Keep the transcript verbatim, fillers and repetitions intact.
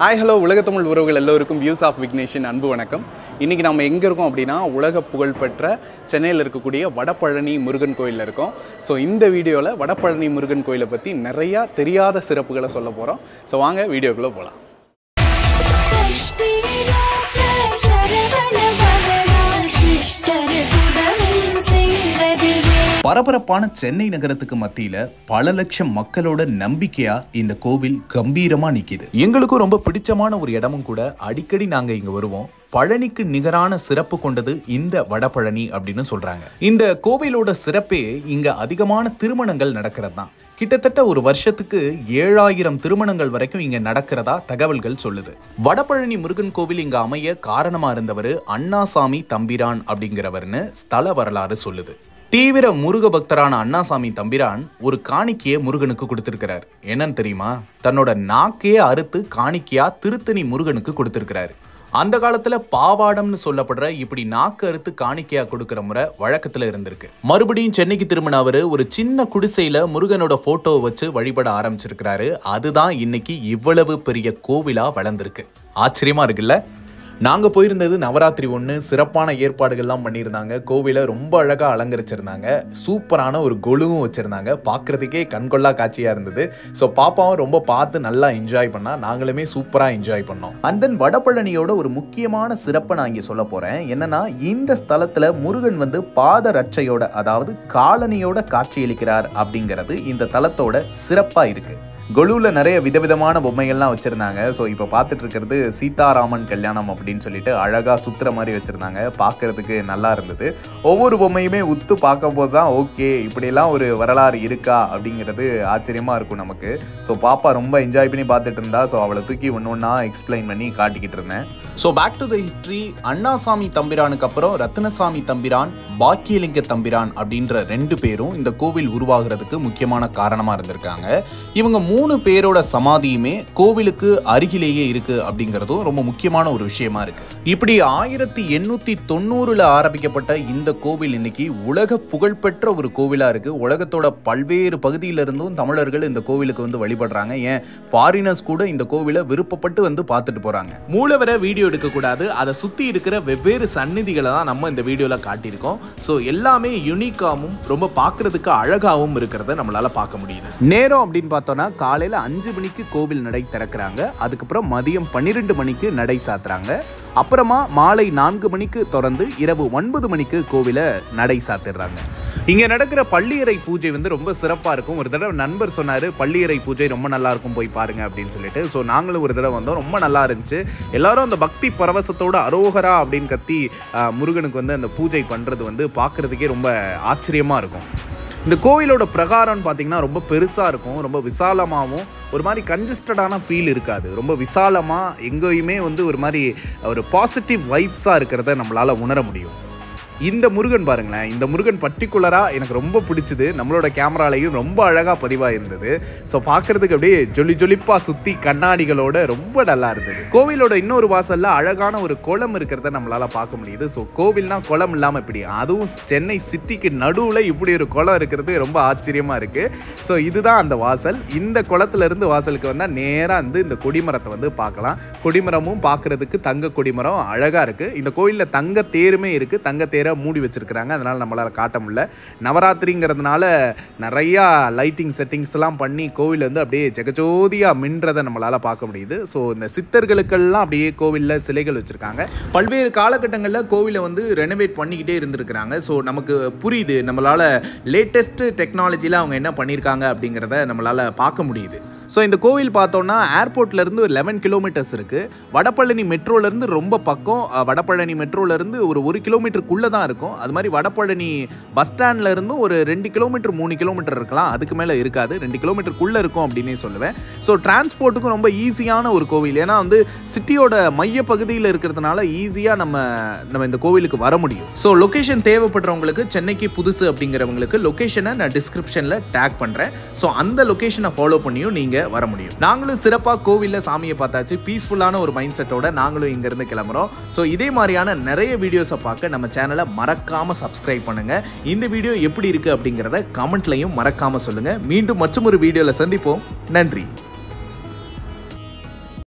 Hi hello உலக தமிழ் உறவுகள் எல்லோருக்கும் வியூஸ் ஆஃப் விக்னேஷின் அன்பு வணக்கம். இன்றைக்கி நம்ம எங்கே இருக்கோம் அப்படின்னா உலக புகழ்பெற்ற சென்னையில் இருக்கக்கூடிய வடபழனி முருகன் கோயிலில் இருக்கோம். ஸோ இந்த வீடியோவில் வடபழனி முருகன் கோயிலை பற்றி நிறையா தெரியாத சிறப்புகளை சொல்ல போகிறோம். ஸோ வாங்க வீடியோக்குள்ளே போகலாம். பரபரப்பான சென்னை நகரத்துக்கு மத்தியில பல லட்சம் மக்களோட நம்பிக்கையா இந்த கோவில் கம்பீரமா நிக்குது. எங்களுக்கும் ரொம்ப பிடிச்சமான ஒரு இடமும் கூட. அடிக்கடி நாங்க இங்க வருவோம். பழனிக்கு நிகரான சிறப்பு கொண்டது இந்த வடபழனி அப்படின்னு சொல்றாங்க. இந்த கோவிலோட சிறப்பே இங்க அதிகமான திருமணங்கள் நடக்கிறது தான். கிட்டத்தட்ட ஒரு வருஷத்துக்கு ஏழாயிரம் திருமணங்கள் வரைக்கும் இங்க நடக்கிறதா தகவல்கள் சொல்லுது. வடபழனி முருகன் கோவில் இங்க அமைய காரணமா இருந்தவர் அண்ணாசாமி தம்பிரான் அப்படிங்கிறவர்னு ஸ்தல வரலாறு சொல்லுது. தீவிர முருக பக்தரான அண்ணாசாமி தம்பிரான் ஒரு காணிக்கையை முருகனுக்கு கொடுத்திருக்கிறார். என்னன்னு தெரியுமா? தன்னோட நாக்கையே அறுத்து காணிக்கையா திருத்தணி முருகனுக்கு கொடுத்திருக்கிறாரு. அந்த காலத்துல பாவாடம்னு சொல்லப்படுற இப்படி நாக்கு அறுத்து காணிக்கையா கொடுக்கிற முறை வழக்கத்துல இருந்திருக்கு. மறுபடியும் சென்னைக்கு திரும்பின அவரு ஒரு சின்ன குடிசையில முருகனோட போட்டோவை வச்சு வழிபட ஆரம்பிச்சிருக்கிறாரு. அதுதான் இன்னைக்கு இவ்வளவு பெரிய கோவிலா வளர்ந்திருக்கு. ஆச்சரியமா இருக்குல்ல? நாங்கள் போயிருந்தது நவராத்திரி ஒன்று. சிறப்பான ஏற்பாடுகள்லாம் பண்ணியிருந்தாங்க. கோவிலை ரொம்ப அழகாக அலங்கரிச்சிருந்தாங்க. சூப்பரான ஒரு கொலுவும் வச்சுருந்தாங்க. பார்க்குறதுக்கே கண்கொள்ளா காட்சியாக இருந்தது. ஸோ பாப்பாவும் ரொம்ப பார்த்து நல்லா என்ஜாய் பண்ணா. நாங்களுமே சூப்பராக என்ஜாய் பண்ணோம். அண்ட் தென் வடபழனியோட ஒரு முக்கியமான சிறப்பை நான் இங்கே சொல்ல போகிறேன். என்னன்னா, இந்த ஸ்தலத்தில் முருகன் வந்து பாத ரட்சையோட, அதாவது காலனியோட காட்சியளிக்கிறார் அப்படிங்கிறது இந்த தலத்தோட சிறப்பாக இருக்குது. கொலுவில் நிறைய விதவிதமான பொம்மைகள்லாம் வச்சுருந்தாங்க. ஸோ இப்போ பார்த்துட்டு இருக்கிறது சீதாராமன் கல்யாணம் அப்படின்னு சொல்லிட்டு அழகாக சுற்றுற மாதிரி வச்சுருந்தாங்க. பார்க்குறதுக்கு நல்லா இருந்தது. ஒவ்வொரு பொம்மையுமே உத்து பார்க்கும் போது தான் ஓகே, இப்படியெல்லாம் ஒரு வரலாறு இருக்கா அப்படிங்கிறது ஆச்சரியமாக இருக்கும் நமக்கு. ஸோ பாப்பா ரொம்ப என்ஜாய் பண்ணி பார்த்துட்டு இருந்தா. ஸோ அவளை தூக்கி ஒன்று ஒன்றா எக்ஸ்பிளைன் பண்ணி காட்டிக்கிட்டு இருந்தேன். So back to the history. Annasamy தம்பிரானுக்கு அப்புறம் ரத்னசாமி தம்பிரான், பாக்கியலிங்க தம்பிரான் அப்படின்ற ரெண்டு பேரும் இந்த கோவில் உருவாகிறதுக்கு முக்கியமான காரணமாக இருந்திருக்காங்க. இவங்க மூணு பேரோட சமாதியுமே கோவிலுக்கு அருகிலேயே இருக்கு அப்படிங்கிறதும் ரொம்ப முக்கியமான ஒரு விஷயமா இருக்கு. இப்படி ஆயிரத்தி எண்ணூத்தி தொண்ணூறுல ஆரம்பிக்கப்பட்ட இந்த கோவில் இன்னைக்கு உலக புகழ்பெற்ற ஒரு கோவிலா இருக்கு. உலகத்தோட பல்வேறு பகுதியில இருந்தும் தமிழர்கள் இந்த கோவிலுக்கு வந்து வழிபடுறாங்க. ஏன் ஃபாரினர்ஸ் கூட இந்த கோவிலை விருப்பப்பட்டு வந்து பார்த்துட்டு போறாங்க. மூலவரை வீடியோ எடுக்க கூடாது. அதை சுத்தி இருக்கிற வெவ்வேறு சந்நிதிகளை தான் நம்ம இந்த வீடியோல காட்டியிருக்கோம். ஸோ எல்லாமே யூனிக்காவும் ரொம்ப பார்க்கறதுக்கு அழகாகவும் இருக்கிறத நம்மளால பார்க்க முடியுது. நேரம் அப்படின்னு பார்த்தோம்னா காலையில அஞ்சு மணிக்கு கோவில் நடை திறக்கிறாங்க. அதுக்கப்புறம் மதியம் பன்னிரெண்டு மணிக்கு நடை சாத்துறாங்க. அப்புறமா மாலை நான்கு மணிக்கு திறந்து இரவு ஒன்பது மணிக்கு கோவிலை நடை சாத்திடுறாங்க. இங்கே நடக்கிற பள்ளியறை பூஜை வந்து ரொம்ப சிறப்பாக இருக்கும். ஒரு தடவை நண்பர் சொன்னார், பள்ளியறை பூஜை ரொம்ப நல்லா இருக்கும், போய் பாருங்க அப்படின்னு சொல்லிட்டு. ஸோ நாங்களும் ஒரு தடவை வந்தோம். ரொம்ப நல்லா இருந்துச்சு. எல்லாரும் அந்த பக்தி பரவசத்தோட அரோகரா அப்படின்னு கத்தி முருகனுக்கு வந்து அந்த பூஜை பண்ணுறது வந்து பார்க்குறதுக்கே ரொம்ப ஆச்சரியமாக இருக்கும். இந்த கோயிலோட பிரகாரம்னு பார்த்தீங்கன்னா ரொம்ப பெருசாக இருக்கும். ரொம்ப விசாலமாகவும் ஒரு மாதிரி கன்ஜஸ்டடான ஃபீல் இருக்காது. ரொம்ப விசாலமாக எங்கேயுமே வந்து ஒரு மாதிரி ஒரு பாசிட்டிவ் வைப்ஸாக இருக்கிறத நம்மளால் உணர முடியும். இந்த முருகன் பாருங்களேன், இந்த முருகன் பர்டிகுலராக எனக்கு ரொம்ப பிடிச்சது. நம்மளோட கேமராலையும் ரொம்ப அழகாக பதிவாக இருந்தது. ஸோ பார்க்குறதுக்கு அப்படியே ஜொலி ஜொலிப்பாக சுற்றி கண்ணாடிகளோட ரொம்ப நல்லா இருந்தது. கோவிலோட இன்னொரு வாசலில் அழகான ஒரு குளம் இருக்கிறத நம்மளால் பார்க்க முடியுது. ஸோ கோவில்னா குளம் இல்லாமல் இப்படி, அதுவும் சென்னை சிட்டிக்கு நடுவில் இப்படி ஒரு குளம் இருக்கிறது ரொம்ப ஆச்சரியமாக இருக்குது. ஸோ இதுதான் அந்த வாசல். இந்த குளத்துலேருந்து வாசலுக்கு வந்தால் நேராக வந்து இந்த கொடிமரத்தை வந்து பார்க்கலாம். கொடிமரமும் பார்க்குறதுக்கு தங்க கொடிமரம் அழகாக இருக்குது. இந்த கோயிலில் தங்க தேருமே இருக்குது. தங்க தேரை மூடி வச்சிருக்கிறாங்க. அதனால நம்மளால காட்ட முடியல. நவராத்திரிங்கிறதுனால நிறையா லைட்டிங் செட்டிங்ஸ் எல்லாம் பண்ணி கோவில் வந்து அப்படியே ஜெகஜோதியா மின்றதை நம்மளால பார்க்க முடியுது. ஸோ இந்த சித்தர்களுக்கெல்லாம் அப்படியே கோவிலில் சிலைகள் வச்சிருக்காங்க. பல்வேறு காலகட்டங்களில் கோவிலை வந்து ரெனோவேட் பண்ணிக்கிட்டே இருந்திருக்கிறாங்க. ஸோ நமக்கு புரியுது, நம்மளால லேட்டஸ்ட் டெக்னாலஜியில் அவங்க என்ன பண்ணியிருக்காங்க அப்படிங்கிறத நம்மளால பார்க்க முடியுது. ஸோ இந்த கோவில் பார்த்தோன்னா ஏர்போர்ட்லேருந்து ஒரு லெவன் கிலோமீட்டர்ஸ் இருக்குது. வடபழனி மெட்ரோலேருந்து ரொம்ப பக்கம். வடபழனி மெட்ரோலேருந்து ஒரு ஒரு கிலோமீட்டருக்குள்ளே தான் இருக்கும். அது மாதிரி வடபழனி பஸ் ஸ்டாண்ட்லேருந்தும் ஒரு ரெண்டு கிலோமீட்டர் மூணு கிலோமீட்டர் இருக்கலாம். அதுக்கு மேலே இருக்காது. ரெண்டு கிலோமீட்டருக்குள்ளே இருக்கும் அப்படின்னே சொல்லுவேன். ஸோ டிரான்ஸ்போர்ட்டுக்கும் ரொம்ப ஈஸியான ஒரு கோவில். ஏன்னா வந்து சிட்டியோட மைய பகுதியில் இருக்கிறதுனால ஈஸியாக நம்ம நம்ம இந்த கோவிலுக்கு வர முடியும். ஸோ லொக்கேஷன் தேவைப்படுறவங்களுக்கு, சென்னைக்கு புதுசு அப்படிங்கிறவங்களுக்கு லொக்கேஷனை நான் டிஸ்கிரிப்ஷனில் டேக் பண்ணுறேன். ஸோ அந்த லொக்கேஷனை ஃபாலோ பண்ணியும் நீங்கள் வர முடியும். நாங்களும் சிறப்பாக கோவிலில் சாமியை பார்த்தாச்சு. பீஸ்ஃபுல்லான ஒரு மைண்ட் செட்டோட நாங்களும் இங்கேருந்து கிளம்புறோம். ஸோ இதே மாதிரியான நிறைய வீடியோஸை பார்க்க நம்ம சேனலை மறக்காமல் சப்ஸ்கிரைப் பண்ணுங்கள். இந்த வீடியோ எப்படி இருக்குது அப்படிங்கிறத கமெண்ட்லையும் மறக்காமல் சொல்லுங்கள். மீண்டும் மற்றொரு வீடியோவில் சந்திப்போம். நன்றி.